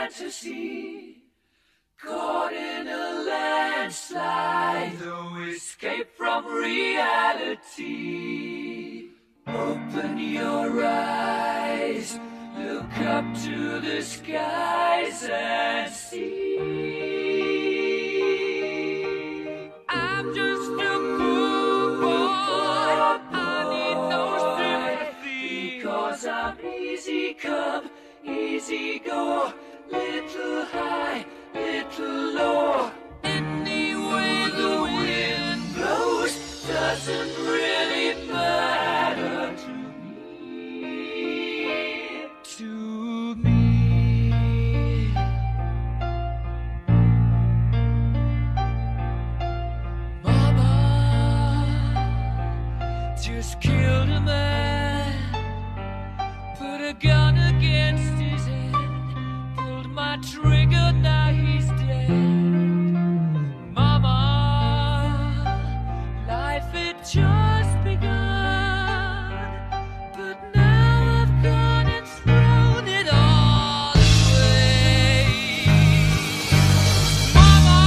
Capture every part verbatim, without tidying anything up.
fantasy, caught in a landslide, no escape from reality. Open your eyes, look up to the skies and see. I'm just a poor boy, I need no sympathy, because I'm easy come, easy go, little high, little low. Any way the wind blows doesn't really matter to me, to me. Mama just killed a man, put a gun against his head, pulled my trigger, now he's dead. Mama, life had just begun, but now I've gone and thrown it all away. Mama,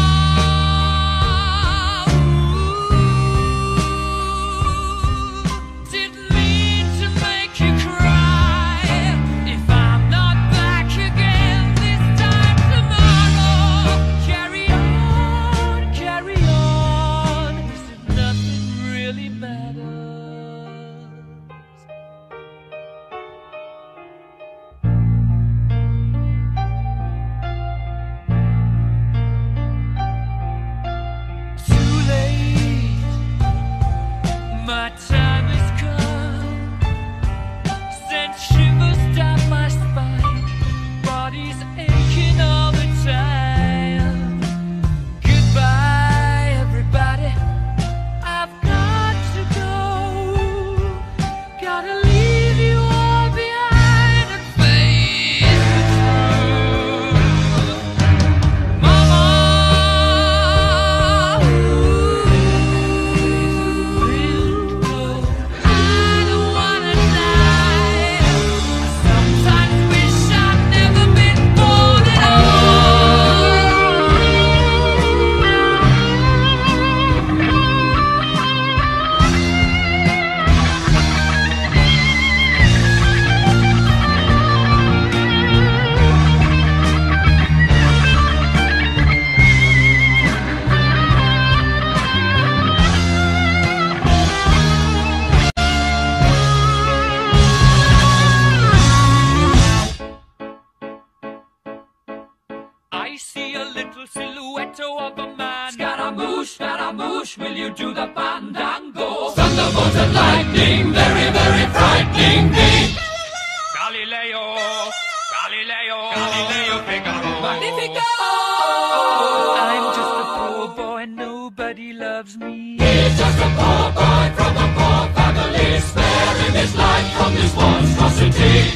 ooh, didn't mean to make you cry. If I'm not back again this time tomorrow, carry on, carry on, as if nothing really matters. Too late, my time has come, sent shivers down my spine, body's aching all the time. Goodbye, everybody, I've got to go, gotta leave you all behind and face the truth. Mama, I don't wanna die. Sometimes wish I'd never been born at I see a little silhouette of a man. Scaramouche, Scaramouche, will you do the fandango? Thunderbolt and lightning, very, very frightening me. Galileo, Galileo, Galileo Figaro. Magnifico! I'm just a poor boy, nobody loves me. He's just a poor boy from a poor family, sparing his life from this monstrosity.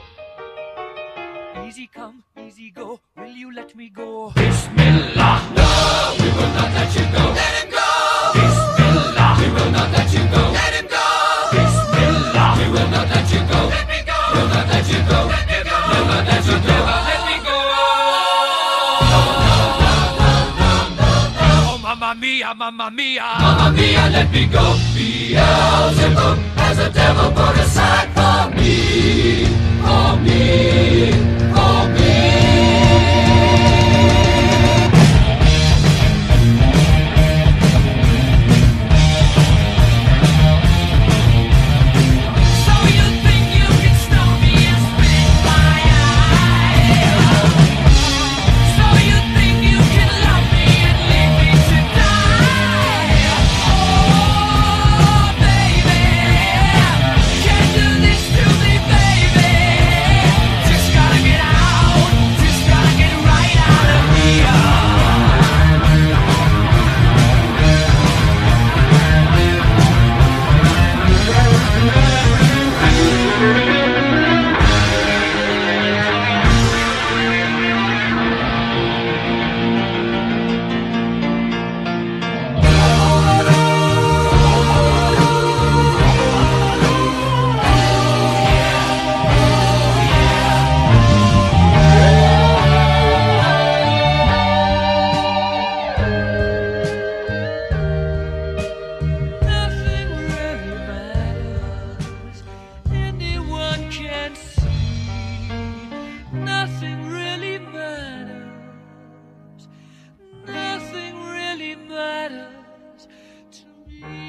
Easy come, easy go, will you let me go? Bismillah, no, we will not let you go. Let him go! Bismillah, we will not let you go. Let him go! Bismillah, we will not let you go. Let me go! We'll not let you go. Let me go! Never let you go. Let me go! No, no, no, no, no, no, no. Oh, mamma mia, mamma mia. Mamma mia, let me go. Beelzebub has a devil put aside for me. For me. For me. So you think you can stop me and spit my eye? So you think you can love me and leave me to die? Oh, baby, He